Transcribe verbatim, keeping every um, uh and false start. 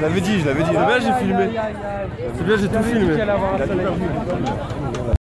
Je l'avais dit, je l'avais dit. C'est bien, j'ai filmé. C'est bien, j'ai tout filmé.